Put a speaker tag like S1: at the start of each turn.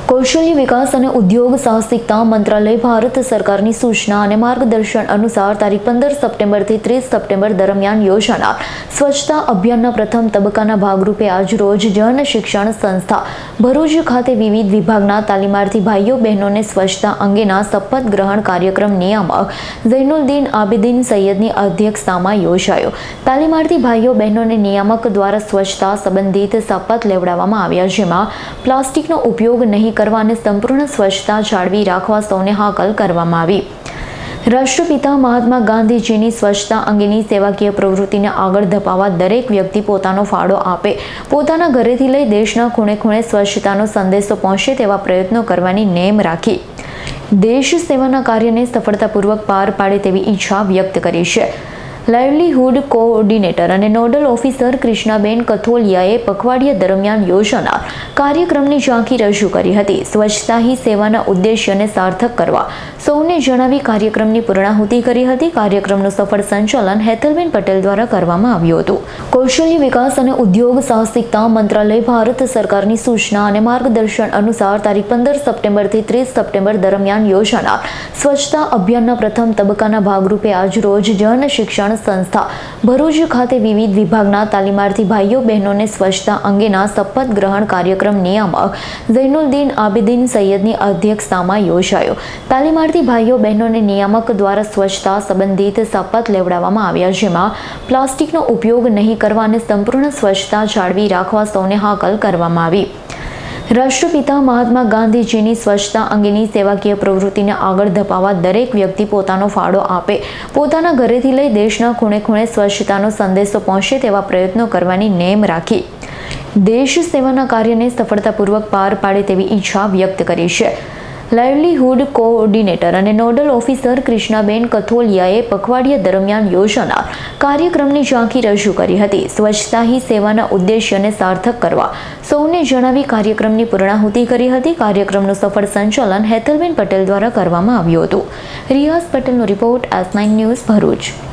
S1: કૌશલ્ય વિકાસ અને ઉદ્યોગ સાહસિકતા મંત્રાલય ભારત સરકારની સૂચના અને માર્ગદર્શન અનુસાર તારીખ 15 સપ્ટેમ્બરથી 30 સપ્ટેમ્બર દરમિયાન યોજાનાર સ્વચ્છતા અભિયાનના પ્રથમ તબક્કાના ભાગરૂપે આજરોજ જન શિક્ષણ સંસ્થા ભરૂચ ખાતે વિવિધ વિભાગના તાલીમાર્થી ભાઈઓ બહેનોને સ્વચ્છતા અંગેના શપથ ગ્રહણ કાર્યક્રમ નિયામક ઝૈનુલદીન આબિદીન સૈયદની અધ્યક્ષતામાં યોજાયો। તાલીમાર્થી ભાઈઓ બહેનોને નિયામક દ્વારા સ્વચ્છતા સંબંધિત શપથ લેવડાવવામાં આવ્યા, જેમાં પ્લાસ્ટિકનો ઉપયોગ નહીં કરવા અને સંપૂર્ણ સ્વચ્છતા જાળવી રાખવા સૌને હાકલ કરવામાં આવી। રાષ્ટ્રપિતા મહાત્મા ગાંધીજીની સ્વચ્છતા અંગેની સેવાકીય પ્રવૃત્તિને આગળ ધપાવવા દરેક વ્યક્તિ પોતાનો ફાળો આપે, પોતાના ઘરેથી લઈ દેશના ખૂણે ખૂણે સ્વચ્છતાનો સંદેશો પહોંચે તેવા પ્રયત્નો કરવાની નેમ રાખી દેશ સેવાના કાર્યને સફળતાપૂર્વક પાર પાડે તેવી ઈચ્છા વ્યક્ત કરી છે। લાઇવલીહુડ કોઓર્ડિનેટર અને નોડલ ઓફિસર કૃષ્ણાબેન કથોલિયાએ પખવાડિયા દરમિયાન યોજાનાર કાર્યક્રમની ઝાંખી રજૂ કરી હતી। સ્વચ્છતા હી સેવાના ઉદ્દેશ્યને સાર્થક કરવા સૌને જણાવી કાર્યક્રમની પૂર્ણાહુતિ કરી હતી। કાર્યક્રમનું સફળ સંચાલન હેતલબેન પટેલ દ્વારા કરવામાં આવ્યું હતું। કૌશલ્ય વિકાસ અને ઉદ્યોગ સાહસિકતા મંત્રાલય ભારત સરકારની સૂચના અને માર્ગદર્શન અનુસાર તારીખ 15 સપ્ટેમ્બરથી 30 સપ્ટેમ્બર દરમિયાન યોજાનાર સ્વચ્છતા અભિયાનના પ્રથમ તબક્કાના ભાગરૂપે આજરોજ જન શિક્ષણ સંસ્થા ભરૂચ ખાતે વિવિધ વિભાગના તાલીમાર્થી ભાઈઓ બહેનોને સ્વચ્છતા અંગેના શપથ ગ્રહણ કાર્યક્રમ નિયામક ઝૈનુલદીન આબિદીન સૈયદની અધ્યક્ષતામાં યોજાયો। તાલીમાર્થી ભાઈઓ બહેનોને નિયામક દ્વારા સ્વચ્છતા સંબંધિત શપથ લેવડાવવામાં આવ્યા, જેમાં પ્લાસ્ટિકનો ઉપયોગ નહીં કરવા અને સંપૂર્ણ સ્વચ્છતા જાળવી રાખવા સૌને હાકલ કરવામાં આવી। રાષ્ટ્રપિતા મહાત્મા ગાંધીજીની સ્વચ્છતા અંગેની સેવાકીય પ્રવૃત્તિને આગળ ધપાવવા દરેક વ્યક્તિ પોતાનો ફાળો આપે, પોતાના ઘરેથી લઈ દેશના ખૂણે ખૂણે સ્વચ્છતાનો સંદેશો પહોંચે તેવા પ્રયત્નો કરવાની નેમ રાખી દેશ સેવાના કાર્યને સફળતાપૂર્વક પાર પાડે તેવી ઈચ્છા વ્યક્ત કરી છે। લાઇવલીહુડ કોઓર્ડિનેટર અને નોડલ ઓફિસર કૃષ્ણાબેન કથોલિયાએ પખવાડિયા દરમિયાન યોજાનાર કાર્યક્રમની ઝાંખી રજૂ કરી હતી। સ્વચ્છતા હી સેવાના ઉદ્દેશ્યને સાર્થક કરવા સૌને જણાવી કાર્યક્રમની પૂર્ણાહુતિ કરી હતી। કાર્યક્રમનું સફળ સંચાલન હેતલબેન પટેલ દ્વારા કરવામાં આવ્યું હતું। રિયાઝ પટેલનો રિપોર્ટ, S9 ન્યૂઝ, ભરૂચ।